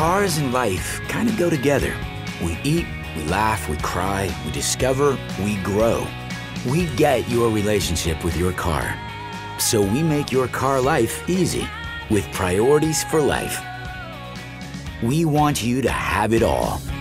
Cars and life kind of go together. We eat, we laugh, we cry, we discover, we grow. We get your relationship with your car. So we make your car life easy with priorities for life. We want you to have it all.